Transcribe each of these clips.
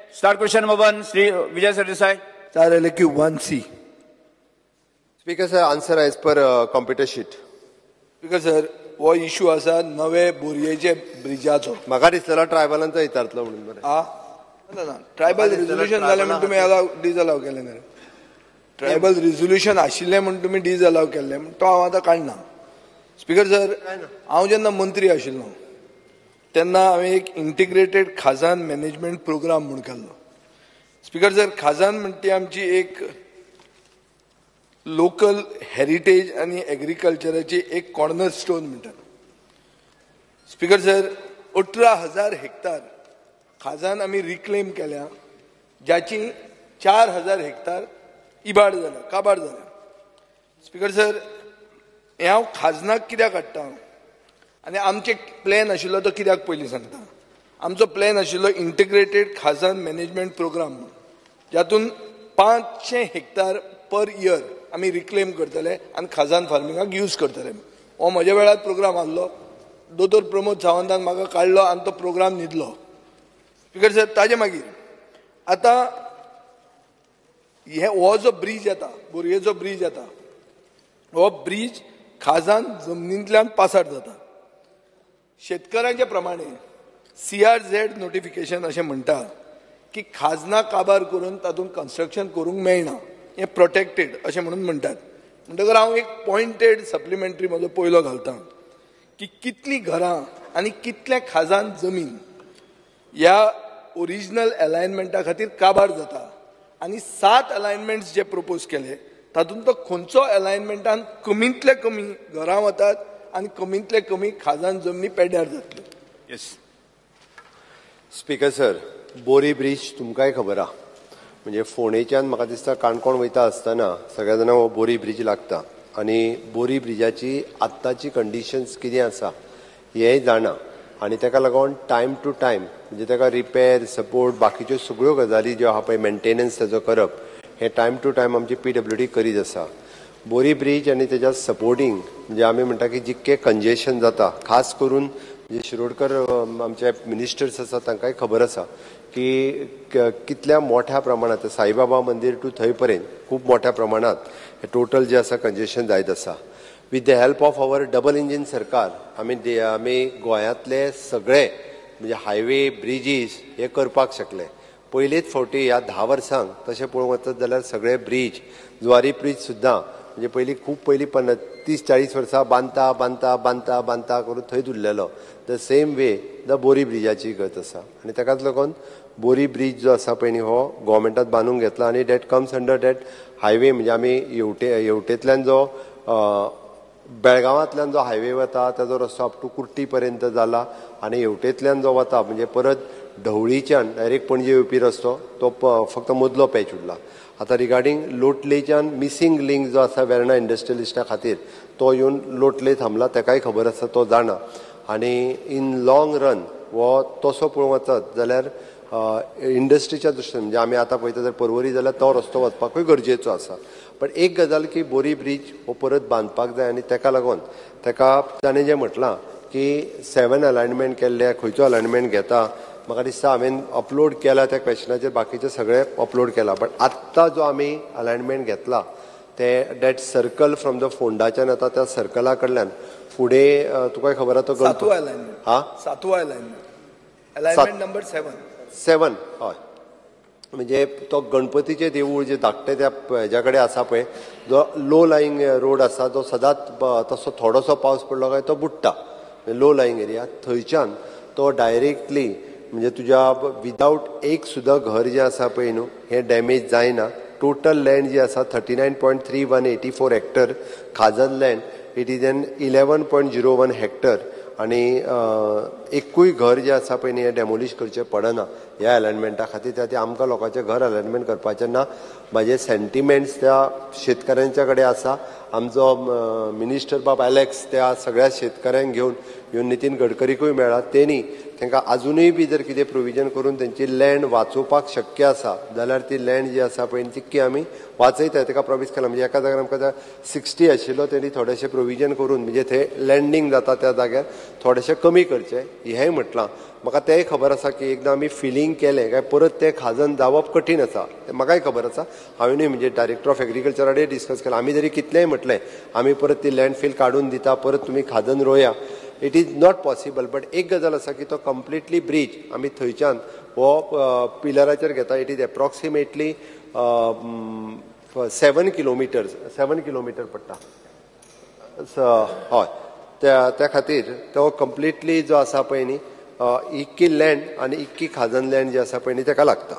Start question number 1, Sri Vijay Sardesai. Sir, I like you 1C. Speaker sir, answer as per computer sheet. Speaker sir, वो issue आसा नवे बोरयेचे ब्रिजाचो. म्हाका दिसलेलो ट्रायबलांचो विचारतलो म्हणून बरें. ना ट्रायबल रिझोल्यूशन जालें म्हणून तुमी डिसअलाव केलें न्ही. ट्रायबल रिझोल्यूशन आशिल्लें म्हणून तुमी डिसअलाव केल्लें म्हण तो हांव आतां काडना. स्पीकर सर, हांव जेन्ना मंत्री आशिल्लो तेन्ना हांवें एक इंटिग्रेटेड खाजान मॅनेजमेंट प्रोग्राम म्हूण केल्लो. स्पीकर सर, खाजान म्हणटी आमची एक लोकल हेरिटेज आनी एग्रीकल्चराची एक कॉर्नर स्टोन म्हणटात. स्पीकर सर, 18,000 हेक्टर खाजान आमी रिक्लेम केल्या, ज्याची 4,000 हेक्टर इबाड जाल्या, काबाड जाल्या. स्पीकर सर, हे हांव खाजनाक कित्याक हाडटा आनी आमचे प्लॅन आशिल्लो तो कित्याक पयलीं सांगता. आमचो प्लॅन आशिल्लो इंटिग्रेटेड खाजान मॅनेजमेंट प्रोग्राम म्हणून, जातून 500 हेक्टर पर इयर आमी रिक्लेम करतले आनी खाजान फार्मिंगाक यूज करतले. हो म्हज्या वेळार प्रोग्राम आहलो. दोतोर प्रमोद सावंतान म्हाका काडलो आनी तो प्रोग्राम न्हिदलो. स्पीकर सर, ताजे मागीर आतां हो जो ब्रीज येता, बोरयेचो ब्रीज येता, हो ब्रीज खाजान जमनींतल्यान पासार जाता. शेतकारांचे प्रमाणे CRZ नोटिफिकेशन अशें म्हणटा की खाजना काबार करून तातूंत कन्स्ट्रक्शन करूंक मेळना, हें प्रोटेक्टेड अशें म्हणून म्हणटात. म्हणटकर हांव एक पॉयंटेड सप्लिमेंटरी म्हजो पयलो घालतां की कितलीं घरां आनी कितलें खाजान जमीन ह्या ओरिजिनल अलायनमेंटा खातीर काबार जाता, आनी 7 अलायनमेंट्स जे प्रपोज केले तातूंत तो खंयचो अलायनमेंटान कमींतले कमी घरां वतात आनी कमींतले कमी खाजान जमनी पेड्यार जातल्यो. Yes. Speaker sir, Bori bridge तुमकांय खबर आहा. म्हणजे फोंडेच्यान म्हाका दिसता काणकोण वयता आसतना सगळ्या जाणांक हो बोरी ब्रिज लागता आनी बोरी ब्रिजाची आत्ताची कंडिशन्स कितें आसा हेंय जाणा. आनी ताका लागून टायम टू टायम म्हणजे ताका रिपेर सपोर्ट बाकीच्यो सगळ्यो गजाली ज्यो आहा पळय मेंटेनन्स ताजो करप हे टायम टू टायम आमची PWD करीत आसा. बोरी ब्रिज आनी तेच्या सपोर्टींग म्हणजे आमी म्हणटा की जितकें कंजेशन जाता, खास करून म्हणजे शिरोडकर आमचे मिनिस्टर्स आसा तांकांय खबर आसा की कितल्या मोठ्या प्रमाणात साईबाबा मंदिर टू थंय पर्यंत खूब मोठ्या प्रमाणात हे टोटल जे आसा कंजेशन जायत आसा. With the help of our double engine सरकार आमी गोंयांतले सगळे म्हणजे हायवे ब्रिजीस हे करपाक शकले. पयलीच फावटी ह्या 10 वर्सांक तशें पळोवंक वचत जाल्यार सगळे ब्रिज, जुवारी ब्रिज सुद्दां म्हणजे पयलीं खूब पयलीं 30-40 वर्सां बांदता बांदता बांदता बांदता करून थंयच उरलेलो. The same way the Bori ब्रिजाची गत आसा आनी ताकाच लागून बोरी ब्रिज जो आसा पळय न्ही हो गोवमेंटान बांदूंक घेतला आनी that comes under that highway म्हणजे आमी येवटेंतल्यान जो बेळगांवांतल्यान जो हायवे वता ताजो रस्तो अप टू कुर्टी पर्यंत जाला आनी येवटेंतल्यान जो वता म्हणजे परत ढवळीच्यान डायरेक्ट पणजे येवपी रस्तो तो फक्त मदलो पॅच उरला. आतां रिगार्डींग लोटलेच्यान मिसींग लिंक जो आसा वेर्णा इंडस्ट्रियलिस्टा खातीर तो येवन लोटले थांबला, ताकाय खबर आसा, तो जाणा. आनी इन लॉंग रन हो तसो पळोवंक वचत जाल्यार इंडस्ट्रीच्या दृश्टीन म्हणजे आमी आतां पळयता जर पर्वरी जाल्यार तो रस्तो वचपाकूय गरजेचो आसा. पण एक गजाल की बोरी ब्रिज हो परत बांदपाक जाय आनी ताका लागून ताका ताणें जें म्हटलां की 7 अलायनमेंट केल्ले, खंयचो अलायनमेंट घेता म्हाका दिसता हांवें अपलोड केला त्या क्वेश्चनाचेर बाकीचे सगळे अपलोड केला. बट आत्तां जो आमी अलायनमेंट घेतला ते डॅट सर्कल फ्रॉम द फोंडाच्यान येता त्या सर्कला कडल्यान फुडें तुका खबर आसा तो 7वो अलायनमेंट नंबर 7 हय. म्हणजे तो गणपतीचें देवूळ जे धाकटें त्या हेज्या कडेन आसा पळय, जो लो लायिंग रोड आसा जो सदांच तसो थोडोसो पावस पडलो काय तो बुडटा, लो लायिंग एरिया, थंयच्यान तो डायरेक्टली म्हणजे तुज्या विदाउट एक सुद्दां घर जें आसा पळय न्हू हें डॅमेज जायना. टोटल लँड जी आसा 39.3184 हेक्टर खाजन land, it is an 11.01 hectare आनी एकूय घर जें आसा पळय न्ही हें डॅमोलिश करचें पडना ह्या अलायनमेंटा खातीर. त्या आमकां लोकांचें घर अलायनमेंट करपाचें ना. म्हाजे सेंटिमेंट्स त्या शेतकाऱ्यांच्या कडेन आसा. आमचो मिनिस्टर बाब एलेक्स त्या सगळ्या शेतकाऱ्यांक घेवन ह्यो नितीन गडकरीकूय मेळ्ळा. तेणी तांकां अजुनूय बी जर कितें प्रोविजन करून तेंची लँड वाचोवपाक शक्य आसा जाल्यार ती लँड जी आसा पळय तितकी आमी वाचयता ताका प्रॉमिस केला. म्हणजे एका जाग्यार आमकां 60 आशिल्लो तेणी थोडेशें प्रोविजन करून म्हणजे थंय लँडींग जाता त्या जाग्यार थोडेशें कमी करचें हेंय म्हटलां. म्हाका तेंय खबर आसा की एकदां आमी फिलिंग केलें काय परत तें खाजन जावप कठीण आसा तें म्हाकाय खबर आसा. हांवेंनूय म्हणजे डायरेक्टर ऑफ एग्रीकल्चरा कडेन डिस्कस केलां. आमी जरी कितलेंय म्हटलें आमी परत ती लँड फील काडून दिता परत तुमी खाजन रोया it is not possible. But एक गजाल आसा की तो कंप्लिटली ब्रीज आमी थंयच्यान हो पिलराचेर घेता. इट इज एप्रॉक्सिमेटली 7 किलोमिटर पडटा. हय त्या खातीर तो कंप्लिटली जो आसा पळय न्ही इक्की लँड आनी इक्की खाजन लँड जी आसा पळय न्ही ताका लागता.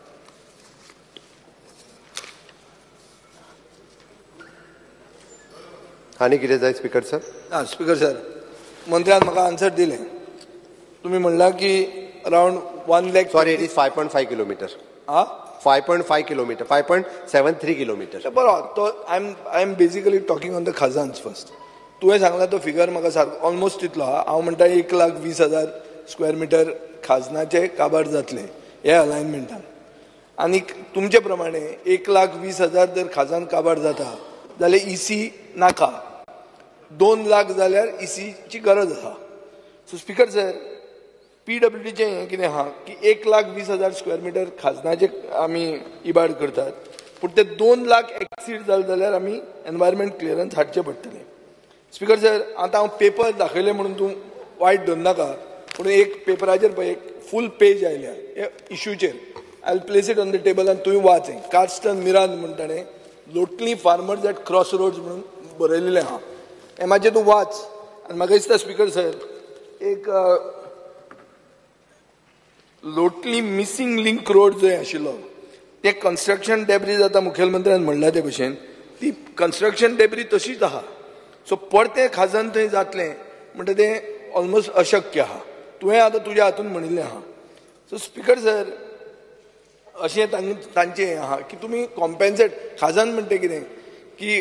आनी कितें जाय स्पीकर सर? स्पीकर सर, मंत्र्यान म्हाका आन्सर दिलें. तुम्ही म्हणला की around 1 lakh. Sorry it is 5.5 kilometre. 5.5 kilometre 5.73 kilometre. बरो तो I am basically talking on the खजान्स फर्स्ट. तुवें सांगला तो फिगर म्हाका सारको ऑलमोस्ट तितलो आहा. हांव म्हणटा 1,20,000 स्क्वेअर मिटर खाजनाचे काबार जातले ह्या अलायनमेंटान. आनी तुमचे प्रमाणे 1,20,000 जर खाजन काबार जाता जाल्यार इसी नाका. 2 लाख जाल्यार इसीची गरज आसा. सो स्पीकर सर PWDचें हें कितें आहा की 1,20,000 स्क्वेअर मिटर खाजनाचे आमी इबाड करतात पूण ते 2 लाख एक्सीड जाले जाल्यार आमी एनवायरमेंट क्लियरन्स हाडचें पडटलें. स्पीकर सर आतां हांव पेपर दाखयले म्हणून तूं वायट धर नाका पूण एक पेपराचेर पळय एक फूल पेज आयल्या ह्या इश्यूचेर. I will place it on the table आनी तुवें वाच. कार्स्टन मिरान म्हणटा ताणें लोटली फार्मर्स एट क्रॉस रोड्स म्हणून बरयलेलें आहा. हें मातशें तूं वाच. आनी म्हाका दिसता स्पीकर सर एक लोटली मिसींग लिंक रोड जो आशिल्लो ते कन्स्ट्रक्शन डेब्रीज आतां मुखेलमंत्र्यान म्हणला ते भशेन ती कन्स्ट्रक्शन डेब्री तशीच आहा. सो परतें खाजन थंय जातलें म्हणटा तें ऑलमोस्ट अशक्य आहा. तुवें आतां तुज्या हातून म्हणिल्लें आहा. सो स्पीकर सर अशें तांचें हें आहा की तुमी कॉम्पेन्सेट खाजन म्हणटा कितें की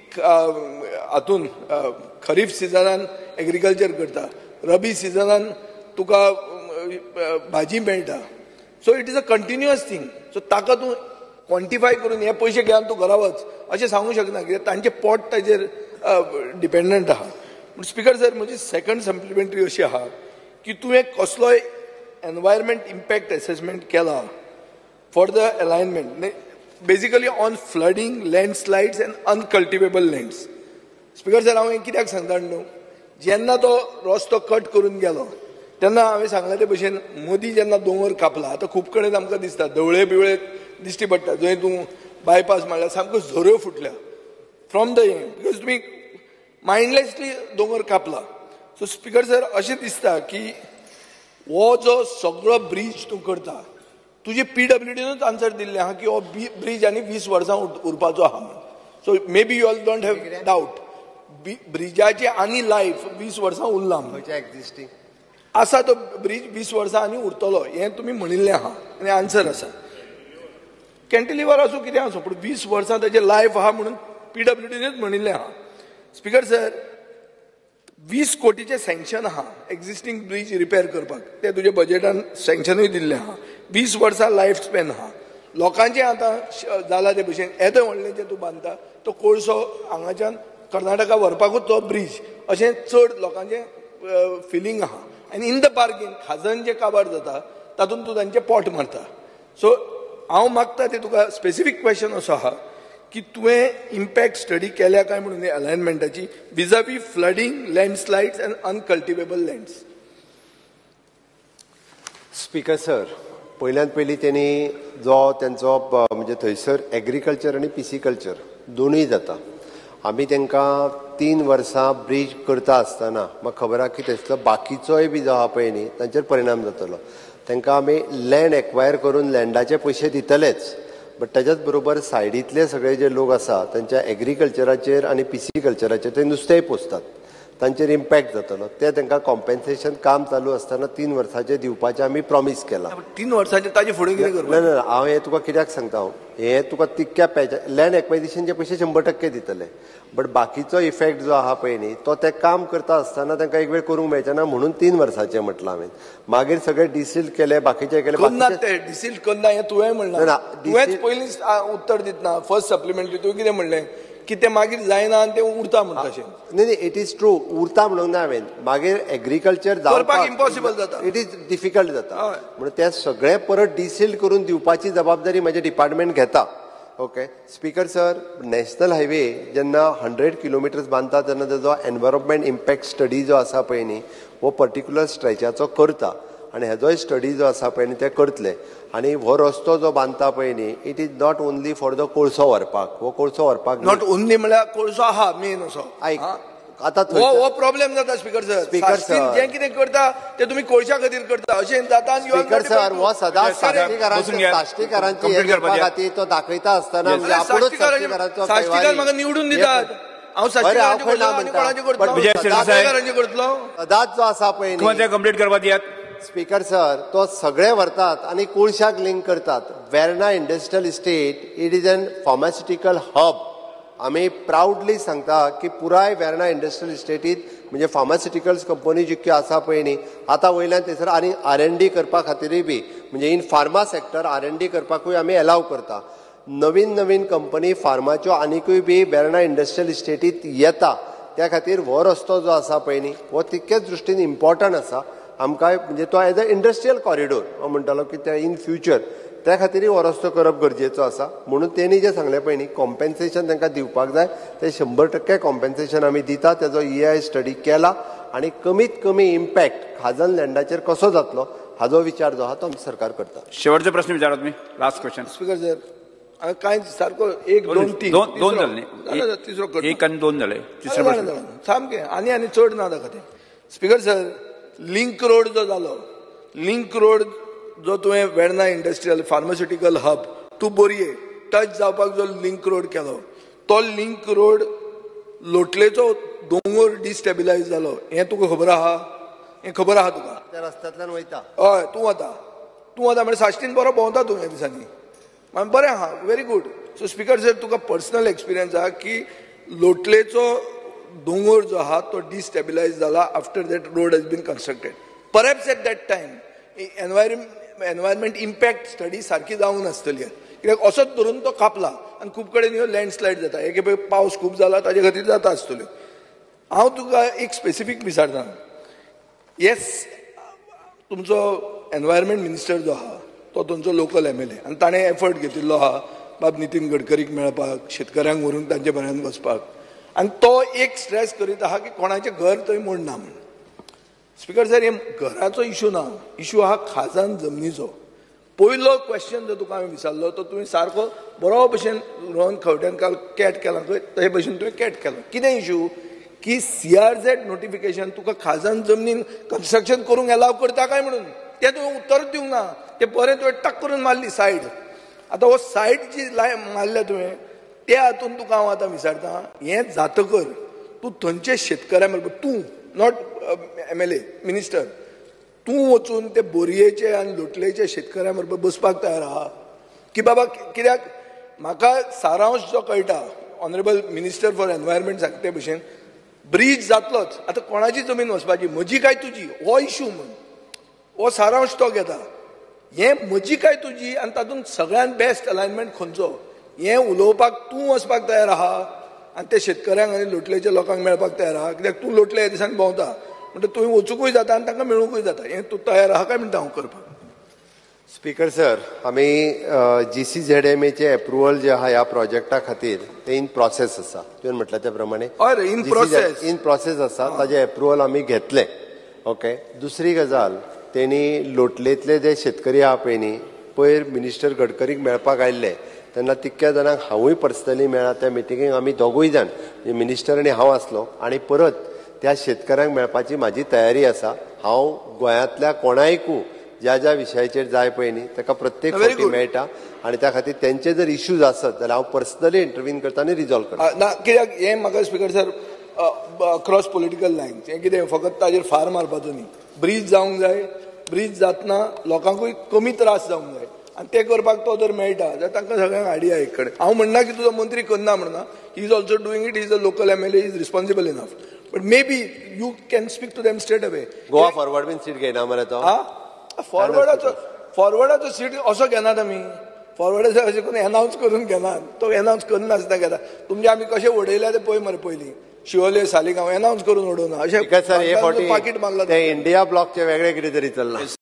हातून खरीफ सिजनान एग्रीकल्चर करता रबी सिजनान तुका भाजी मेळटा. So it is a continuous thing. So ताका तूं क्वॉन्टिफाय करून हे पयशे घेवन तूं घरा वच अशें सांगूंक शकना कित्याक तांचें पोट ताजेर डिपेंडंट आहा. पूण स्पीकर सर म्हजी सेकंड सप्लिमेंटरी अशी आहा की तुवें कसलोय एनवायरमेंट इम्पॅक्ट असेसमेंट केला for the alignment basically on flooding landslides and uncultivable lands. Speaker sir हांव कित्याक सांगता न्हू जेन्ना तो रस्तो कट करून गेलो तेन्ना हांवें सांगला ते भशेन मोदी जेन्ना दोंगर कापला आतां खूब कडेन आमकां दिसता धवळे बिवळे दिश्टी पडटा जंय तूं बायपास मारल्यार सामको झऱ्यो फुटल्या फ्रॉम द हें बिकॉज तुमी मायंडलेसली दोंगर कापला. सो स्पीकर सर अशें दिसता की हो जो सगळो ब्रीज तूं करता तुजी PWDनूच आन्सर दिल्लें आहा की हो ब्रीज आनी 20 वर्सां उरपाचो आहा म्हणून. So maybe you all don't have doubt ब्रिजाची आनी लायफ 20 वर्सां उरला म्हणून एक्झिस्टिंग आसा तो ब्रीज 20 वर्सां आनी उरतलो हें तुमी म्हणिल्लें आहा आनी आन्सर आसा. कॅन्टिलिवर आसूं कितें आसूं पूण 20 वर्सां ताजें लायफ आहा म्हणून PWDनूच म्हणिल्लें आहा. स्पीकर सर 20 कोटीचें सँक्शन आहा एक्झिस्टींग ब्रीज रिपेर करपाक ते तुज्या बजेटान सँक्शनूय दिल्लें आहा. 20 वर्सां लायफ स्पॅन आहा. लोकांचें आतां जाला ते भशेन येदो व्हडलें जें तूं बांदता तो कोळसो हांगाच्यान कर्नाटका व्हरपाकूच तो ब्रीज अशें चड लोकांचें फिलींग आहा. आनी इन द बार्गेन खाजन जें काबार जाता तातूंत तूं तांचें पोट मारता. सो हांव मागता ते तुका स्पेसिफीक क्वेश्चन असो आहा की तुवें इम्पॅक्ट स्टडी केल्या काय म्हणून अलायनमेंटाची विजावी flooding landslides and uncultivable lands. Speaker sir पयल्यान पयलीं तेणी जो तेंचो म्हणजे थंयसर एग्रीकल्चर आनी पिसिकल्चर दोनूय जाता. आमी तांकां 3 वर्सां ब्रीज करता आसतना म्हाका खबर आहा की थंयसलो बाकीचोय बी जो आहा पळय न्ही तांचेर परिणाम जातलो. तांकां आमी लँड एक्वायर करून लँडाचे पयशे दितलेच बट ताच्याच बरोबर सायडींतले सगळे जे लोक आसा तांच्या एग्रीकल्चराचेर आनी पिसिकल्चराचेर ते नुस्तेंय पोसतात. तांचेर इम्पॅक्ट जातलो ते तांकां कॉम्पेन्सेशन काम चालू आसतना 3 वर्सांचे दिवपाचें आमी प्रॉमीस केलां. 3 वर्सांचे ताजे फुडें कितें करपाक? ना हांव हे तुका कित्याक सांगता हे तुका तितक्या पॅचा लँड एक्वायजिशनचे पयशे 100% दितले, बट बाकीचो इफेक्ट जो आहा पळय न्ही तो ते काम करता आसतना तांकां एक वेळ करूंक मेळचें ना म्हणून 3 वर्सांचें म्हटलां हांवें. मागीर सगळे डिसील्ड केले, बाकीचे केले. ते डिसील्ड करना हें तुवें म्हणलां, तुवेंच पयलींच उत्तर दितना फर्स्ट सप्लिमेंटरी तुवें कितें म्हणलें की ते मागीर जायना आनी ते उरता म्हणटा अशें. नाही इट इज ट्रू, उरता म्हणूंक ना हांवें. मागीर एग्रीकल्चर करपाक इम्पॉसिबल जाता, इट इज डिफिकल्ट जाता म्हणून ते सगळे परत डिसील्ड करून दिवपाची जबाबदारी म्हजे डिपार्टमेंट घेता. Okay speaker sir, national highway जेन्ना 100 किलोमिटर्स बांदता तेन्ना तेजो एनवायरमेंट इम्पॅक्ट स्टडी जो आसा पळय न्ही हो पर्टिक्युलर स्ट्रेचाचो करता आनी हेजोय स्टडी जो आसा पळय न्ही ते करतले. आनी हो रस्तो जो बांदता पळय न्ही it is not only for the कोळसो व्हरपाक, हो कोळसो व्हरपाक नॉट ओन्ली म्हळ्यार कोळसो आहा मेन असो. आयक आतां हो प्रॉब्लेम जाता स्पीकर सर, जें कितें करता ते तुमी कोळशा खातीर करता अशें जाता. स्पीकर सर हो सदांच साश्टीकारांची हे करपा खातीर तो दाखयता आसतना साश्टीकार म्हाका निवडून दितात, हांव साश्टीकारांचे करतलो सदांच जो आसा पळय न्ही कंप्लीट करपाक दियात. स्पीकर सर तो सगळे व्हरतात आनी कोळशाक लिंक करतात. Verna industrial estate it is an pharmaceutical hub. आमी प्राउडली सांगता की पुराय वेर्ना इंडस्ट्रियल इस्टेटीत म्हणजे फार्मास्युटिकल्स कंपनी जितक्यो आसा पळय न्ही आतां वयल्यान थंयसर आनी R&D करपा खातीरूय बी म्हणजे इन फार्मा सेक्टर R&D करपाकूय आमी अलाव करता. नवीन नवीन कंपनी फार्माच्यो आनिकूय बी वेर्ना इंडस्ट्रियल इस्टेटीत येता. त्या खातीर हो रस्तो जो आसा पळय न्ही हो तितकेच दृश्टीन इम्पॉर्टंट आसा आमकां. म्हणजे तो एज अ इंडस्ट्रियल कॉरिडोर हांव म्हणटालो की ते इन फ्युचर त्या खातीरय हो रस्तो करप गरजेचो आसा. म्हणून तेणी जें सांगलें पळय न्ही कॉम्पेन्सेशन तांकां दिवपाक जाय ते 100% कॉम्पेन्सेशन आमी दिता. तेजो EIA स्टडी केला आनी कमीत कमी इम्पॅक्ट खाजन लँडाचेर कसो जातलो हाजो विचार जो आहा तो आमचो सरकार करता. शेवटचो प्रश्न विचारा तुम्ही, लास्ट क्वेश्चन. स्पीकर सर कांय सारको 1 2 3 दोन जाले, तिसरो 1 आनी 2 जाले. तिसरो प्रश्न सामकें आनी चड ना दाखा तें. स्पीकर सर लिंक रोड जो जालो, लिंक रोड जो तुवें Verna industrial pharmaceutical hub to बोरये टच जावपाक जो लिंक रोड केलो तो लिंक रोड लोटलेचो दोंगर डिस्टेबिलायज जालो हें तुका खबर आहा? हें खबर आहा तुका? त्या रस्त्यांतल्यान वयता हय तूं वता म्हणजे साश्टीन बरो भोंवता तूं ह्या दिसांनी बरें आहा, very good. So speaker sir तुका पर्सनल एक्सपिरियन्स आहा की लोटलेचो दोंगर जो आहा तो डिस्टेबिलायज जाला after that road has been constructed. Perhaps at that time environment impact study सारकी जावंक नासतली कित्याक असोच धरून तो कापला आनी खूब कडेन ह्यो लँडस्लायड जाता. एक पावस खूब जाला ताजे खातीर जाता आसतल्यो. हांव तुका एक स्पेसिफीक विचारता. येस तुमचो एनवायरमेंट मिनिस्टर जो आहा तो तुमचो लोकल MLA आनी ताणें एफर्ट घेतिल्लो आहा बाब नितीन गडकरीक मेळपाक, शेतकऱ्यांक व्हरून तांचे बऱ्यान वचपाक, आनी तो एक स्ट्रेस करीत आहा की कोणाचें घर थंय मोडना म्हण. स्पीकर सर हे घराचो इशू ना, इशू आहा खाजन जमनीचो. पयलो क्वेश्चन जर तुका हांवें विचारलो तो तुवें सारको बरो भशेन रोहन खंवट्यान काल कॅट केला ते भशेन तुवें कॅट केलो. कितें इशू की CRZ नोटिफिकेशन तुका खाजन जमनीन कन्स्ट्रक्शन करूंक अलाव करता काय म्हणून तें तुवें उत्तरूच दिवंक ना. तें बरें तुवें टक करून मारली सायड. आतां हो सायड जी मारल्या तुवें त्या हातून तुका हांव आतां विचारता हें जातकर तूं थंयचे शेतकऱ्या बरोबर तूं नॉट MLA मिनिस्टर तूं वचून ते बोरयेचे आनी लोटलेचे शेतकऱ्या बरोबर बसपाक तयार आहा की बाबा कित्याक म्हाका सारांश जो कळटा ऑनरेबल मिनिस्टर फॉर एनवायरमेंट सांगता ते भशेन ब्रीज जातलोच. आतां कोणाची जमीन वचपाची म्हजी काय तुजी हो इशू म्हण हो सारांश तो घेता. हें म्हजी काय तुजी आनी तातूंत सगळ्यान बेस्ट अलायनमेंट खंयचो हें उलोवपाक तूं वचपाक तयार आहा आनी ते शेतकऱ्यांक आनी लोटलेच्या लोकांक मेळपाक तयार आहा कित्याक तूं लोटले ह्या दिसांनी भोंवता म्हणटा तुवें वचूंकूय जाता आनी तांकां मेळूंकूय जाता. हें तूं तयार आहा काय म्हणटा हांव करपाक? स्पीकर सर आमी GCZMAचे एप्रुवल जे आहा ह्या प्रोजेक्टा खातीर ते इन प्रोसेस आसा. तुवें म्हटलें त्या प्रमाणे इन प्रोसेस आसा. ताजें एप्रुवल आमी घेतलें. ओके. दुसरी गजाल तेणी लोटलेंतले जे शेतकरी आहा पळय न्ही पयर मिनिस्टर गडकरीक मेळपाक आयिल्ले तेन्ना तितक्या जाणांक हांवूय पर्सनली मेळ्ळा. त्या मिटिंगेक आमी दोगूय जाण मिनिस्टर आनी हांव आसलो आनी परत त्या शेतकऱ्यांक मेळपाची म्हाजी तयारी आसा. हांव गोंयांतल्या कोणायकू ज्या ज्या विशयाचेर जाय पळय न्ही ताका प्रत्येक फावटी मेळटा आनी त्या खातीर तेंचे जर इश्यूज आसत जाल्यार हांव पर्सनली इंटरव्यून करता आनी रिजॉल्व करता. ना कित्याक हें म्हाका speaker sir across political lines हें कितें फकत ताजेर फार मारपाचो न्ही. ब्रीज जावंक जाय, ब्रीज जातना लोकांकूय कमी त्रास जावंक जाय आनी ते करपाक तो जर मेळटा जाल्यार तांकां सगळ्यांक आयडिया एक कडेन. हांव म्हणना की तुजो मंत्री करना म्हणना, he is also doing it, he is a local MLA, is responsible enough, but maybe you can speak to them straight away. Goa Forward बीन सीट घेयना मरे तो. फॉरवर्डाचो सीट असो घेनात आमी. फॉरवर्डाचो अशें करून एनावन्स करून घेनात. तो एनावन्स करनासतना घेता. तुमचे आमी कशे उडयल्या ते पळय मरे पयलीं. शिवोले सालिगांव एनावन्स करून उडोवना. अशें सर हे फावटी पाकीट मारला ते इंडिया ब्लॉकचे वेगळे कितें तरी चल्ला.